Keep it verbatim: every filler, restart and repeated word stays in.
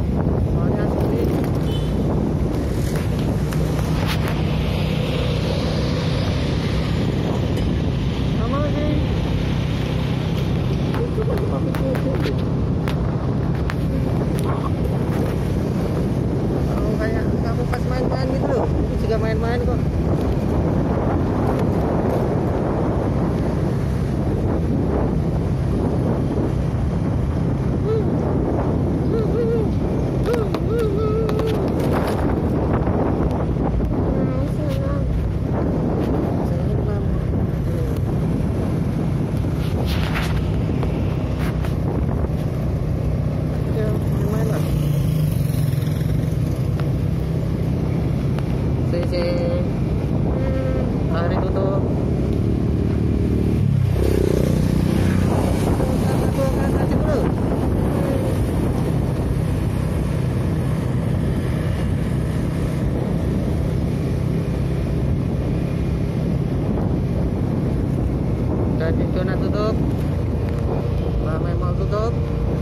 Soalnya sepi. Sama sih. Itu kan cuma kuku. Kalau kayak kamu pas main-main gitu loh. Itu juga main-main kok. Hari tutup. Dan itu tutup. Ramai mau tutup.